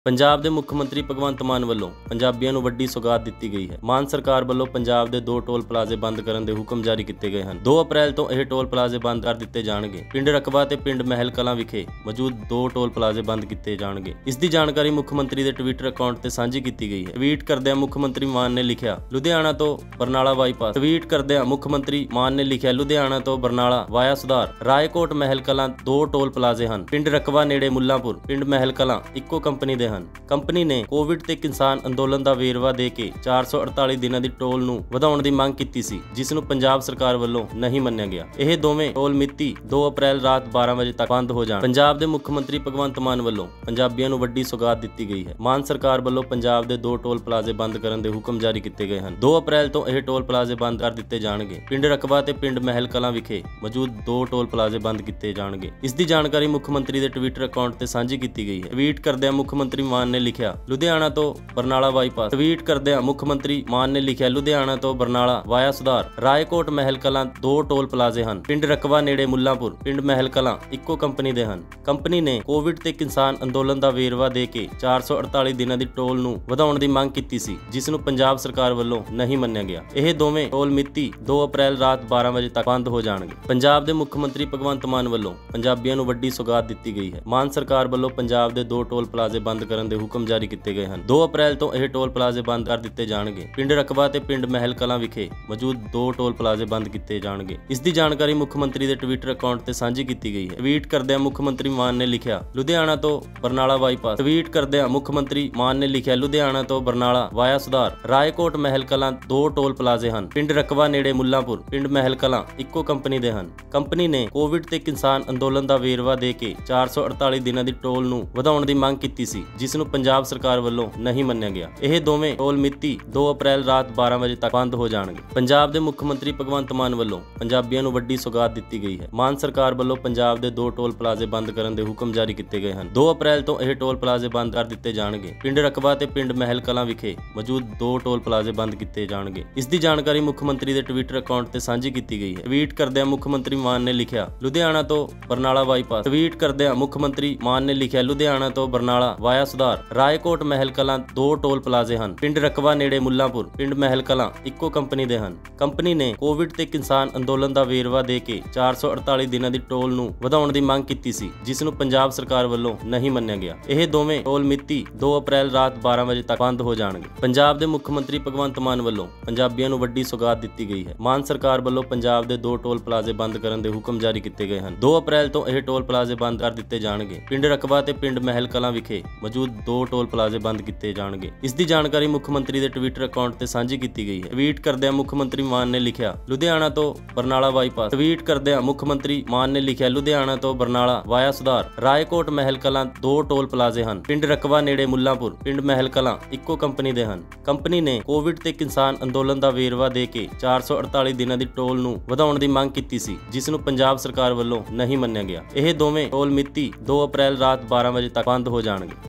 ਪੰਜਾਬ ਦੇ ਮੁੱਖ ਮੰਤਰੀ ਭਗਵੰਤ ਮਾਨ ਵੱਲੋਂ ਪੰਜਾਬੀਆਂ ਨੂੰ ਵੱਡੀ ਸੌਗਾਤ ਦਿੱਤੀ ਗਈ ਹੈ। ਮਾਨ ਸਰਕਾਰ ਵੱਲੋਂ ਪੰਜਾਬ ਦੇ 2 ਟੋਲ ਪਲਾਜ਼ੇ ਬੰਦ ਕਰਨ ਦੇ ਹੁਕਮ ਜਾਰੀ ਕੀਤੇ ਗਏ ਹਨ। 2 ਅਪ੍ਰੈਲ ਤੋਂ ਇਹ ਟੋਲ ਪਲਾਜ਼ੇ ਬੰਦ ਕਰ ਦਿੱਤੇ ਜਾਣਗੇ। ਪਿੰਡ ਰਕਬਾ ਤੇ ਪਿੰਡ ਮਹਿਲ ਕਲਾਂ ਵਿਖੇ ਮੌਜੂਦ 2 ਟੋਲ ਪਲਾਜ਼ੇ ਬੰਦ ਕੀਤੇ ਜਾਣਗੇ। ਇਸ ਦੀ ਜਾਣਕਾਰੀ ਮੁੱਖ ਮੰਤਰੀ ਦੇ ਟਵਿੱਟਰ ਅਕਾਊਂਟ ਤੇ ਸਾਂਝੀ ਕੀਤੀ ਗਈ ਹੈ। ਟਵੀਟ ਕਰਦਿਆਂ ਮੁੱਖ ਮੰਤਰੀ ਮਾਨ ਨੇ ਲਿਖਿਆ, ਲੁਧਿਆਣਾ ਤੋਂ ਬਰਨਾਲਾ ਬਾਈਪਾਸ। ਟਵੀਟ ਕਰਦਿਆਂ ਮੁੱਖ ਮੰਤਰੀ ਮਾਨ ਨੇ ਲਿਖਿਆ, ਲੁਧਿਆਣਾ ਤੋਂ ਬਰਨਾਲਾ ਵਾਇਆ ਸੁਧਾਰ ਰਾਏਕੋਟ ਮਹਿਲ ਕਲਾਂ 2 ਟੋਲ ਪਲਾਜ਼ੇ ਹਨ। ਪਿੰਡ ਰਕਬਾ ਨੇੜੇ ਮੁੱਲਾਂਪੁਰ, ਪਿੰਡ ਮਹਿਲ ਕਲਾਂ ਇੱਕੋ ਕੰਪਨੀ ਦੇ ਹਨ। ਕੰਪਨੀ ਨੇ ਕੋਵਿਡ ਤੇ ਕਿਸਾਨ ਅੰਦੋਲਨ ਦਾ ਵੇਰਵਾ ਦੇ ਕੇ 448 ਦਿਨਾਂ ਦੀ ਟੋਲ ਨੂੰ ਵਧਾਉਣ ਦੀ ਮੰਗ ਕੀਤੀ ਸੀ, ਜਿਸ ਨੂੰ ਪੰਜਾਬ ਸਰਕਾਰ ਵੱਲੋਂ ਨਹੀਂ ਮੰਨਿਆ ਗਿਆ। ਇਹ ਦੋਵੇਂ ਟੋਲ ਮਿਤੀ 2 ਅਪ੍ਰੈਲ ਰਾਤ 12 ਵਜੇ ਤੱਕ ਬੰਦ ਹੋ ਜਾਣ। ਪੰਜਾਬ ਦੇ ਮੁੱਖ ਮੰਤਰੀ ਭਗਵੰਤ ਮਾਨ ਵੱਲੋਂ ਪੰਜਾਬੀਆਂ ਨੂੰ ਵੱਡੀ ਸੌਗਾਤ ਦਿੱਤੀ ਗਈ ਹੈ। ਮਾਨ ਸਰਕਾਰ ਵੱਲੋਂ ਪੰਜਾਬ ਦੇ 2 ਟੋਲ ਪਲਾਜ਼ੇ ਬੰਦ ਕਰਨ ਦੇ ਹੁਕਮ ਜਾਰੀ ਕੀਤੇ ਗਏ ਹਨ। 2 ਅਪ੍ਰੈਲ ਤੋਂ ਇਹ ਟੋਲ ਪਲਾਜ਼ੇ ਬੰਦ ਕਰ ਦਿੱਤੇ ਜਾਣਗੇ। ਪਿੰਡ ਰਕਬਾ ਤੇ ਪਿੰਡ ਮਹਿਲ ਕਲਾਂ ਵਿਖੇ ਮੌਜੂਦ 2 ਟੋਲ ਪਲਾਜ਼ੇ ਬੰਦ ਕੀਤੇ ਜਾਣਗੇ। ਇਸ ਦੀ ਜਾਣਕਾਰੀ ਮੁੱਖ ਮੰਤਰੀ ਦੇ ਟਵਿੱਟਰ ਅਕਾਊਂਟ ਤੇ ਸਾਂਝੀ ਕੀਤੀ ਗਈ ਹੈ। ਟਵੀਟ ਕਰਦਿਆਂ ਮੁੱਖ ਮੰਤਰੀ ਮਾਨ ਨੇ ਲਿਖਿਆ, ਲੁਧਿਆਣਾ ਤੋਂ ਬਰਨਾਲਾ ਬਾਈਪਾਸ। ਟਵੀਟ ਕਰਦਿਆਂ ਮੁੱਖ ਮੰਤਰੀ ਮਾਨ ਨੇ ਲਿਖਿਆ, ਲੁਧਿਆਣਾ ਤੋਂ ਬਰਨਾਲਾ ਵਾਇਆ ਸੁਧਾਰ ਰਾਏਕੋਟ ਮਹਿਲ ਕਲਾਂ 2 ਟੋਲ ਪਲਾਜ਼ੇ ਹਨ। ਪਿੰਡ ਰਕਬਾ ਨੇੜੇ ਮੁੱਲਾਂਪੁਰ, ਪਿੰਡ ਮਹਿਲ ਕਲਾਂ ਇੱਕੋ ਕੰਪਨੀ ਦੇ ਹਨ। ਕੰਪਨੀ ਨੇ ਕੋਵਿਡ ਤੇ ਕਿਸਾਨ ਅੰਦੋਲਨ ਦਾ ਵੇਰਵਾ ਦੇ ਕੇ 448 ਦਿਨਾਂ ਦੀ ਟੋਲ ਨੂੰ ਵਧਾਉਣ ਦੀ ਮੰਗ ਕੀਤੀ ਸੀ, ਜਿਸ ਨੂੰ ਪੰਜਾਬ ਸਰਕਾਰ ਵੱਲੋਂ ਨਹੀਂ ਮੰਨਿਆ ਗਿਆ। ਇਹ ਦੋਵੇਂ ਟੋਲ ਮਿਤੀ 2 ਅਪ੍ਰੈਲ ਰਾਤ 12 ਵਜੇ ਤੱਕ ਬੰਦ ਹੋ ਜਾਣਗੇ। ਪੰਜਾਬ ਦੇ ਮੁੱਖ ਮੰਤਰੀ ਭਗਵੰਤ ਮਾਨ ਵੱਲੋਂ ਪੰਜਾਬੀਆਂ ਨੂੰ ਵੱਡੀ ਸੌਗਾਤ ਦਿੱਤੀ ਗਈ ਹੈ। ਮਾਨ ਸਰਕਾਰ ਵੱਲੋਂ ਪੰਜਾਬ ਦੇ 2 ਟੋਲ ਪਲਾਜ਼ੇ ਬੰਦ ਕਰਨ ਦੇ ਹੁਕਮ ਜਾਰੀ ਕੀਤੇ ਗਏ ਹਨ। 2 ਅਪ੍ਰੈਲ ਤੋਂ ਇਹ ਟੋਲ ਪਲਾਜ਼ੇ ਬੰਦ ਕਰ ਦਿੱਤੇ ਜਾਣਗੇ। ਪਿੰਡ ਰਕਬਾ ਤੇ ਪਿੰਡ ਮਹਿਲ ਕਲਾਂ ਵਿਖੇ ਮੌਜੂਦ 2 ਟੋਲ ਪਲਾਜ਼ੇ ਬੰਦ ਕੀਤੇ ਜਾਣਗੇ। ਇਸ ਦੀ ਜਾਣਕਾਰੀ ਮੁੱਖ ਮੰਤਰੀ ਦੇ ਟਵਿੱਟਰ ਅਕਾਊਂਟ ਤੇ ਸਾਂਝੀ ਕੀਤੀ ਗਈ ਹੈ। ਟਵੀਟ ਕਰਦਿਆਂ ਮੁੱਖ ਮੰਤਰੀ ਮਾਨ ਨੇ ਲਿਖਿਆ, ਲੁਧਿਆਣਾ ਤੋਂ ਬਰਨਾਲਾ ਬਾਈਪਾਸ। ਟਵੀਟ ਕਰਦਿਆਂ ਮੁੱਖ ਮੰਤਰੀ ਮਾਨ ਨੇ ਲਿਖਿਆ, ਲੁਧਿਆਣਾ ਤੋਂ ਬਰਨਾਲਾ ਵਾਇਆ ਸੁਧਾਰ ਰਾਏਕੋਟ ਮਹਿਲ ਕਲਾਂ 2 ਟੋਲ ਪਲਾਜ਼ੇ ਹਨ। ਪਿੰਡ ਰਕਬਾ ਨੇੜੇ ਮੁੱਲਾਂਪੁਰ, ਪਿੰਡ ਮਹਿਲ ਕਲਾਂ ਇੱਕੋ ਕੰਪਨੀ ਦੇ ਹਨ। ਕੰਪਨੀ ਨੇ ਕੋਵਿਡ ਤੇ ਕਿਸਾਨ ਅੰਦੋਲਨ ਦਾ ਵੇਰਵਾ ਦੇ ਕੇ 448 ਦਿਨਾਂ ਦੀ ਟੋਲ ਨੂੰ ਵਧਾਉਣ ਦੀ ਮੰਗ ਕੀਤੀ ਸੀ, ਜਿਸ ਨੂੰ ਪੰਜਾਬ ਸਰਕਾਰ ਵੱਲੋਂ ਨਹੀਂ ਮੰਨਿਆ ਗਿਆ। ਇਹ ਦੋਵੇਂ ਟੋਲ ਮਿਤੀ 2 ਅਪ੍ਰੈਲ ਰਾਤ 12 ਵਜੇ ਤੱਕ ਬੰਦ ਹੋ ਜਾਣਗੇ। ਪੰਜਾਬ ਦੇ ਮੁੱਖ ਮੰਤਰੀ ਭਗਵੰਤ ਮਾਨ ਵੱਲੋਂ ਪੰਜਾਬੀਆਂ ਨੂੰ ਵੱਡੀ ਸੌਗਾਤ ਦਿੱਤੀ ਗਈ ਹੈ। ਮਾਨ ਸਰਕਾਰ ਵੱਲੋਂ ਪੰਜਾਬ ਦੇ 2 ਟੋਲ ਪਲਾਜ਼ੇ ਬੰਦ ਕਰਨ ਦੇ ਹੁਕਮ ਜਾਰੀ ਕੀਤੇ ਗਏ ਹਨ। 2 ਅਪ੍ਰੈਲ ਤੋਂ ਇਹ ਟੋਲ ਪਲਾਜ਼ੇ ਬੰਦ ਕਰ ਦਿੱਤੇ ਜਾਣਗੇ। ਪਿੰਡ ਰਕਬਾ ਤੇ ਪਿੰਡ ਮਹਿਲ ਕਲਾਂ ਵਿਖੇ ਮੌਜੂਦ 2 ਟੋਲ ਪਲਾਜ਼ੇ ਬੰਦ ਕੀਤੇ ਜਾਣਗੇ। ਇਸ ਦੀ ਜਾਣਕਾਰੀ ਮੁੱਖ ਮੰਤਰੀ ਦੇ ਟਵਿੱਟਰ ਅਕਾਊਂਟ ਤੇ ਸਾਂਝੀ ਕੀਤੀ ਗਈ ਹੈ। ਟਵੀਟ ਕਰਦਿਆਂ ਮੁੱਖ ਮੰਤਰੀ ਮਾਨ ਨੇ ਲਿਖਿਆ, ਲੁਧਿਆਣਾ ਤੋਂ ਬਰਨਾਲਾ ਬਾਈਪਾਸ। ਟਵੀਟ ਕਰਦਿਆਂ ਮੁੱਖ ਮੰਤਰੀ ਮਾਨ ਨੇ ਲਿਖਿਆ, ਲੁਧਿਆਣਾ ਤੋਂ ਬਰਨਾਲਾ ਵਾਇਆ ਸੁਧਾਰ ਰਾਏਕੋਟ ਮਹਿਲ ਕਲਾਂ 2 ਟੋਲ ਪਲਾਜ਼ੇ ਹਨ। ਪਿੰਡ ਰਕਬਾ ਨੇੜੇ ਮੁੱਲਾਂਪੁਰ, ਪਿੰਡ ਮਹਿਲ ਕਲਾਂ ਇੱਕੋ ਕੰਪਨੀ ਦੇ ਹਨ। ਕੰਪਨੀ ਨੇ ਕੋਵਿਡ ਤੇ ਕਿਸਾਨ ਅੰਦੋਲਨ ਦਾ ਵੇਰਵਾ ਦੇ ਕੇ 448 ਦਿਨਾਂ ਦੀ ਟੋਲ ਨੂੰ ਵਧਾਉਣ ਦੀ ਮੰਗ ਕੀਤੀ ਸੀ, ਜਿਸ ਨੂੰ ਪੰਜਾਬ ਸਰਕਾਰ ਵੱਲੋਂ ਨਹੀਂ ਮੰਨਿਆ ਗਿਆ। ਇਹ ਦੋਵੇਂ ਟੋਲ ਮਿਤੀ 2 ਅਪ੍ਰੈਲ ਰਾਤ 12 ਵਜੇ ਤੱਕ ਬੰਦ ਹੋ ਜਾਣਗੇ। ਪੰਜਾਬ ਦੇ ਮੁੱਖ ਮੰਤਰੀ ਭਗਵੰਤ ਮਾਨ ਵੱਲੋਂ ਪੰਜਾਬੀਆਂ ਨੂੰ ਵੱਡੀ ਸੌਗਾਤ ਦਿੱਤੀ ਗਈ ਹੈ। ਮਾਨ ਸਰਕਾਰ ਵੱਲੋਂ ਪੰਜਾਬ ਦੇ 2 ਟੋਲ ਪਲਾਜ਼ੇ ਬੰਦ ਕਰਨ ਦੇ ਹੁਕਮ ਜਾਰੀ ਕੀਤੇ ਗਏ ਹਨ। 2 ਅਪ੍ਰੈਲ ਤੋਂ ਇਹ ਟੋਲ ਪਲਾਜ਼ੇ ਬੰਦ ਕਰ ਦਿੱਤੇ ਜਾਣਗੇ। ਪਿੰਡ ਰਕਬਾ ਤੇ ਪਿੰਡ ਮਹਿਲ ਕਲਾਂ ਵਿਖੇ ਮੌਜੂਦ 2 ਟੋਲ ਪਲਾਜ਼ੇ ਬੰਦ ਕੀਤੇ ਜਾਣਗੇ। ਇਸ ਦੀ ਜਾਣਕਾਰੀ ਮੁੱਖ ਮੰਤਰੀ ਦੇ ਟਵਿੱਟਰ ਅਕਾਊਂਟ ਤੇ ਸਾਂਝੀ ਕੀਤੀ ਗਈ ਹੈ। ਟਵੀਟ ਕਰਦਿਆਂ ਮੁੱਖ ਮੰਤਰੀ ਮਾਨ ਨੇ ਲਿਖਿਆ, ਲੁਧਿਆਣਾ ਤੋਂ ਬਰਨਾਲਾ ਬਾਈਪਾਸ। ਟਵੀਟ ਕਰਦਿਆਂ ਮੁੱਖ ਮੰਤਰੀ ਮਾਨ ਨੇ ਲਿਖਿਆ, ਲੁਧਿਆਣਾ ਤੋਂ ਬਰਨਾਲਾ ਵਾਇਆ ਸੁਧਾਰ ਰਾਏਕੋਟ ਮਹਿਲ ਕਲਾਂ 2 ਟੋਲ ਪਲਾਜ਼ੇ ਹਨ। ਪਿੰਡ ਰਕਬਾ ਨੇੜੇ ਮੁੱਲਾਂਪੁਰ, ਪਿੰਡ ਮਹਿਲ ਕਲਾਂ ਇੱਕੋ ਕੰਪਨੀ ਦੇ ਹਨ। ਕੰਪਨੀ ਨੇ ਕੋਵਿਡ ਤੇ ਕਿਸਾਨ ਅੰਦੋਲਨ ਦਾ ਵੇਰਵਾ ਦੇ ਕੇ 448 ਦਿਨਾਂ ਦੀ ਟੋਲ ਨੂੰ ਵਧਾਉਣ ਦੀ ਮੰਗ ਕੀਤੀ ਸੀ, ਜਿਸ ਨੂੰ ਪੰਜਾਬ ਸਰਕਾਰ ਵੱਲੋਂ ਨਹੀਂ ਮੰਨਿਆ ਗਿਆ। ਇਹ ਦੋਵੇਂ ਟੋਲ ਮਿਤੀ 2 ਅਪ੍ਰੈਲ ਰਾਤ 12 ਵਜੇ ਤੱਕ ਬੰਦ ਹੋ ਜਾਣਗੇ।